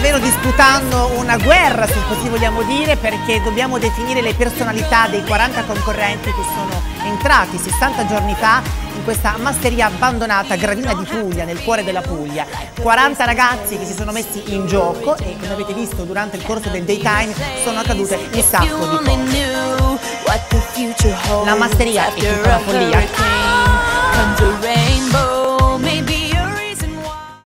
davvero disputando una guerra, se così vogliamo dire, perché dobbiamo definire le personalità dei 40 concorrenti che sono entrati 60 giorni fa in questa masseria abbandonata a Gravina di Puglia, nel cuore della Puglia. 40 ragazzi che si sono messi in gioco e, come avete visto durante il corso del daytime, sono accadute un sacco di cose. La masseria è tutta una follia.